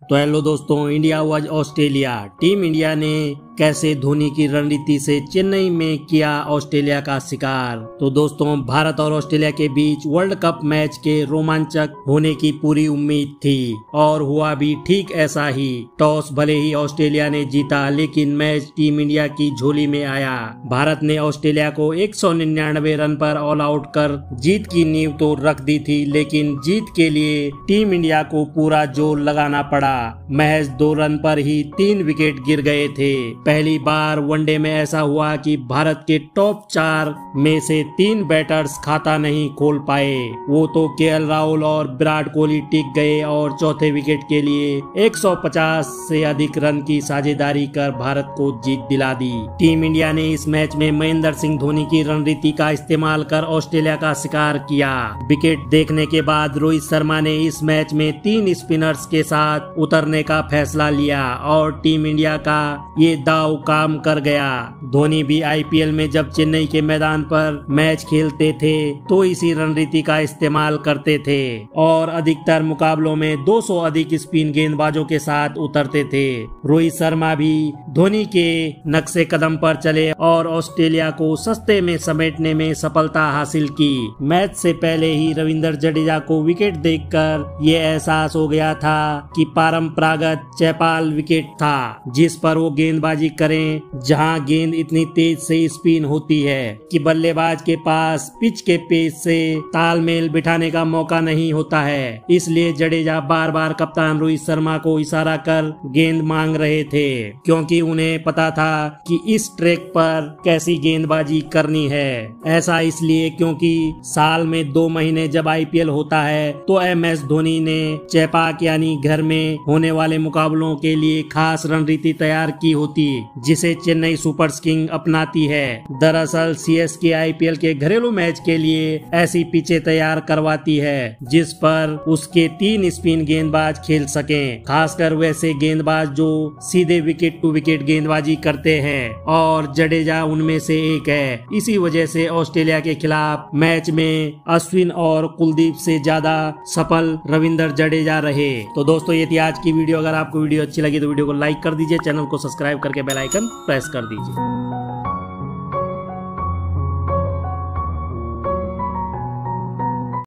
तो हेलो दोस्तों, India versus Australia. Team India ने कैसे धोनी की रणनीति से चेन्नई में किया ऑस्ट्रेलिया का शिकार। तो दोस्तों, भारत और ऑस्ट्रेलिया के बीच वर्ल्ड कप मैच के रोमांचक होने की पूरी उम्मीद थी और हुआ भी ठीक ऐसा ही। टॉस भले ही ऑस्ट्रेलिया ने जीता, लेकिन मैच टीम इंडिया की झोली में आया। भारत ने ऑस्ट्रेलिया को 199 रन पर ऑल आउट कर जीत की नींव तो रख दी थी, लेकिन जीत के लिए टीम इंडिया को पूरा जोर लगाना पड़ा। महज 2 रन पर ही 3 विकेट गिर गए थे। पहली बार वनडे में ऐसा हुआ कि भारत के टॉप 4 में से 3 बैटर्स खाता नहीं खोल पाए। वो तो केएल राहुल और विराट कोहली टिक गए और चौथे विकेट के लिए 150 से अधिक रन की साझेदारी कर भारत को जीत दिला दी। टीम इंडिया ने इस मैच में महेंद्र सिंह धोनी की रणनीति का इस्तेमाल कर ऑस्ट्रेलिया का शिकार किया। विकेट देखने के बाद रोहित शर्मा ने इस मैच में 3 स्पिनर्स के साथ उतरने का फैसला लिया और टीम इंडिया का ये दाव काम कर गया। धोनी भी आईपीएल में जब चेन्नई के मैदान पर मैच खेलते थे तो इसी रणनीति का इस्तेमाल करते थे और अधिकतर मुकाबलों में 200 अधिक स्पिन गेंदबाजों के साथ उतरते थे। रोहित शर्मा भी धोनी के नक्शे कदम पर चले और ऑस्ट्रेलिया को सस्ते में समेटने में सफलता हासिल की। मैच से पहले ही रविंद्र जडेजा को विकेट देखकर ये एहसास हो गया था कि परंपरागत चौपाल विकेट था, जिस पर वो गेंदबाजी करें जहां गेंद इतनी तेज से स्पिन होती है कि बल्लेबाज के पास पिच के पेस से तालमेल बिठाने का मौका नहीं होता है। इसलिए जडेजा बार बार कप्तान रोहित शर्मा को इशारा कर गेंद मांग रहे थे, क्योंकि उन्हें पता था कि इस ट्रैक पर कैसी गेंदबाजी करनी है। ऐसा इसलिए क्योंकि साल में 2 महीने जब आईपीएल होता है तो एमएस धोनी ने चेपाक यानी घर में होने वाले मुकाबलों के लिए खास रणनीति तैयार की होती, जिसे चेन्नई सुपर किंग्स अपनाती है। दरअसल सीएसके आईपीएल के घरेलू मैच के लिए ऐसी पिचें तैयार करवाती है जिस पर उसके 3 स्पिन गेंदबाज खेल सकें, खासकर वैसे गेंदबाज जो सीधे विकेट टू विकेट गेंदबाजी करते हैं, और जडेजा उनमें से एक है। इसी वजह से ऑस्ट्रेलिया के खिलाफ मैच में अश्विन और कुलदीप से ज्यादा सफल रविंद्र जडेजा रहे। तो दोस्तों, ये थी आज की वीडियो। अगर आपको वीडियो अच्छी लगी तो वीडियो को लाइक कर दीजिए, चैनल को सब्सक्राइब करके बेल आइकन प्रेस कर दीजिए।